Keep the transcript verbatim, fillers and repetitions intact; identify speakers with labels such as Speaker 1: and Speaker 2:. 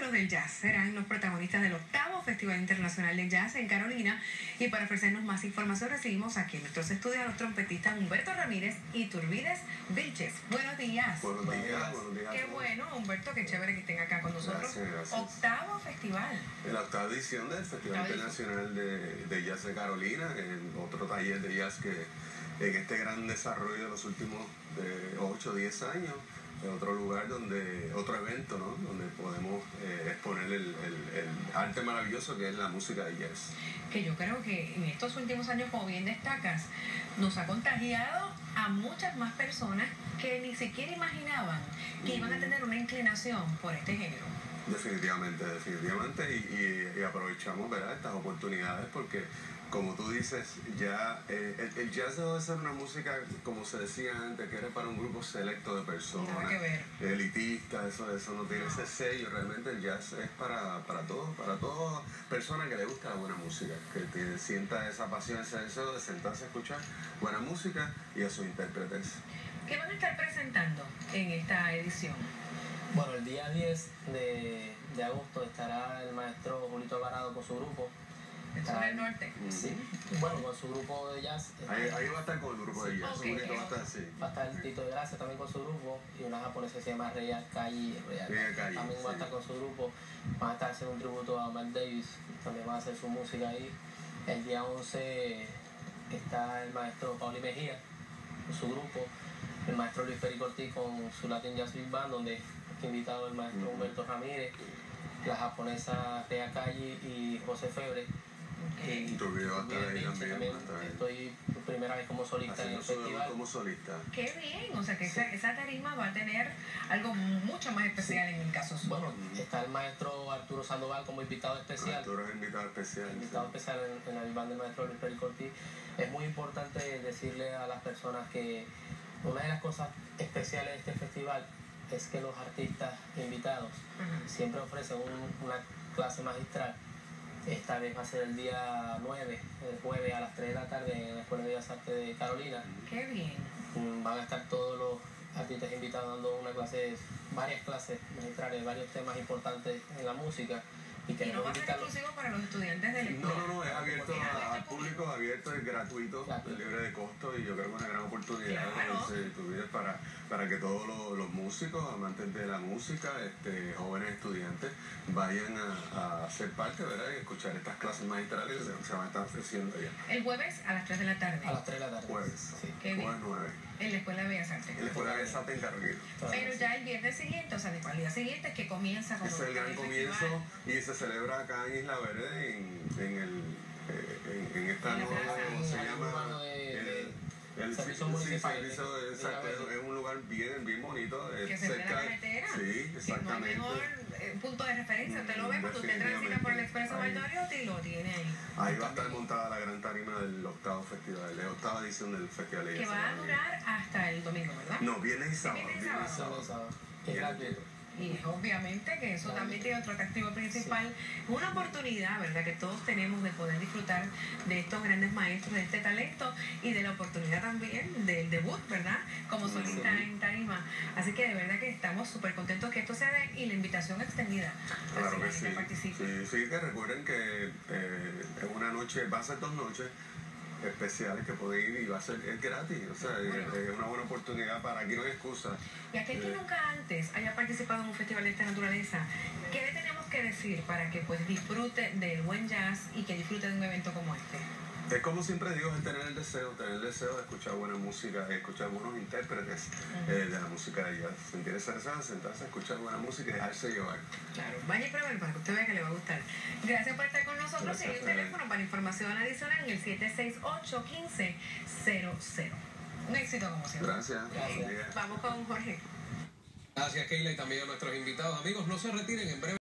Speaker 1: maestros del jazz serán los protagonistas del octavo Festival Internacional de Jazz en Carolina. Y para ofrecernos más información recibimos aquí en nuestros estudios a los trompetistas Humberto Ramírez y Turbides Vilches. Buenos días.
Speaker 2: Buenos días, buenos días.
Speaker 1: Qué bueno, Humberto, qué chévere que estén acá con nosotros.
Speaker 2: Gracias, gracias.
Speaker 1: Octavo festival.
Speaker 2: En la octava edición del Festival Internacional de, de Jazz de Carolina, en otro taller de jazz que en este gran desarrollo de los últimos ocho o diez años, en otro lugar donde, otro evento, ¿no? Donde podemos eh, exponer el, el, el arte maravilloso que es la música de jazz.
Speaker 1: Que yo creo que en estos últimos años, como bien destacas, nos ha contagiado a muchas más personas que ni siquiera imaginaban que iban a tener una inclinación por este género.
Speaker 2: Definitivamente, definitivamente, y, y, y aprovechamos, ¿verdad?, estas oportunidades porque, como tú dices, ya eh, el, el jazz debe ser una música, como se decía antes, que era para un grupo selecto de personas,
Speaker 1: nada que ver,
Speaker 2: elitista, eso, eso no tiene ese sello. Realmente el jazz es para, para todos, para toda persona que le gusta la buena música, que te sienta esa pasión, ese deseo de sentarse a escuchar buena música y a sus intérpretes.
Speaker 1: ¿Qué van a estar presentando en esta edición?
Speaker 3: Bueno, el día diez de, de agosto estará el maestro Julito Alvarado con su grupo.
Speaker 1: ¿Eso del norte?
Speaker 3: Sí, bueno, con su grupo de jazz.
Speaker 2: Ahí, ahí va a estar con el grupo de jazz,
Speaker 1: okay,
Speaker 2: Julito va a estar así.
Speaker 3: Va a estar Tito de Gracia también con su grupo y una japonesa que se llama Reya Kai, también va a estar con su grupo. Van a estar haciendo un tributo a Miles Davis, también va a hacer su música ahí. El día once está el maestro Pauli Mejía con su grupo, el maestro Luis Perico Ortiz con su Latin Jazz Big Band, donde invitado el maestro Humberto Ramírez, la japonesa Rea Calle y José Febre.
Speaker 1: Okay.
Speaker 2: Y tu video va a estar ahí también.
Speaker 3: también estoy por primera vez como solista
Speaker 2: haciendo
Speaker 3: en el festival.
Speaker 2: Como solista.
Speaker 1: Qué bien, o sea que esa, esa tarima va a tener algo mucho más especial, sí, en el caso suyo.
Speaker 3: Bueno, está el maestro Arturo Sandoval como invitado especial.
Speaker 2: Arturo es invitado especial.
Speaker 3: Invitado
Speaker 2: sí.
Speaker 3: especial en, en el band del maestro Luis Perico Ortiz. Es muy importante decirle a las personas que una de las cosas especiales de este festival es que los artistas invitados uh-huh. siempre ofrecen un, una clase magistral. Esta vez va a ser el día nueve, el jueves a las tres de la tarde en la Escuela de Bellas Artes de Carolina.
Speaker 1: ¡Qué bien!
Speaker 3: Van a estar todos los artistas invitados dando una clase, varias clases magistrales, varios temas importantes en la música.
Speaker 1: Y, y no va a ser exclusivo para los estudiantes del
Speaker 2: No, no, no, es abierto a, al público, abierto, es gratuito,
Speaker 3: claro,
Speaker 2: es libre de costo y yo creo que es una gran oportunidad,
Speaker 1: claro,
Speaker 2: entonces, para, para que todos los, los músicos, amantes de la música, este, jóvenes estudiantes, vayan a, a ser parte, ¿verdad?, y escuchar estas clases magistrales que se, se van a estar ofreciendo allá.
Speaker 1: El jueves a las tres de la tarde.
Speaker 3: A las tres de la tarde.
Speaker 2: Jueves,
Speaker 3: sí.
Speaker 2: Jueves nueve.
Speaker 1: En la Escuela de Bellas Artes.
Speaker 2: En la Escuela de Bellas Artes en Carolina.
Speaker 1: Pero ya el viernes siguiente, o sea, después el día siguiente es que comienza con
Speaker 2: es el gran comienzo y se celebra acá en Isla Verde, en, en, el, eh, en, en esta
Speaker 1: en
Speaker 2: nueva, ¿cómo se llama?
Speaker 3: De,
Speaker 2: el, el
Speaker 3: servicio
Speaker 2: sí,
Speaker 3: municipal.
Speaker 2: Servicio de, exacto, es un lugar bien, bien bonito.
Speaker 1: Que se cerca de la carretera.
Speaker 2: Sí, exactamente.
Speaker 1: No hay mejor eh, punto de referencia. Usted lo ve cuando usted transita por el Expreso Valdoriotti y lo tiene ahí.
Speaker 2: Ahí va a estar montada la gran tarima del octavo festival, la octava edición del festival.
Speaker 1: Que va a durar hasta el domingo, ¿verdad?
Speaker 2: No, viernes y sábado.
Speaker 1: Viernes y sábado.
Speaker 3: sábado. Es gratuito.
Speaker 1: Y obviamente que eso también tiene otro atractivo principal, sí, una oportunidad, ¿verdad?, que todos tenemos de poder disfrutar de estos grandes maestros, de este talento y de la oportunidad también del debut, ¿verdad?, como solista sí. en tarima. Así que de verdad que estamos súper contentos que esto se dé y la invitación extendida.
Speaker 2: Claro que sí,
Speaker 1: que participe.
Speaker 2: sí, sí, que recuerden que eh, es una noche, va a ser dos noches especiales que pueden ir y va a ser es gratis, o sea, bueno, es, es una buena oportunidad para aquí no hay excusa.
Speaker 1: Y aquel eh, que nunca antes haya participado en un festival de esta naturaleza, ¿qué le tenemos que decir para que pues disfrute del buen jazz y que disfrute de un evento como este?
Speaker 2: Es como siempre digo, es tener el deseo, tener el deseo de escuchar buena música, de escuchar buenos intérpretes uh-huh. eh, de la música de jazz. Sentir esa deseo, sentarse a escuchar buena música y dejarse llevar.
Speaker 1: Claro, vaya y pruébelo para que usted vea que le va a gustar. Gracias por estar con nosotros. Y el teléfono para información adicional en el siete seis ocho, uno cinco cero cero. Un éxito como siempre.
Speaker 2: Gracias.
Speaker 1: Okay. Vamos con Jorge.
Speaker 4: Gracias, Keila, y también a nuestros invitados. Amigos, no se retiren, en breve.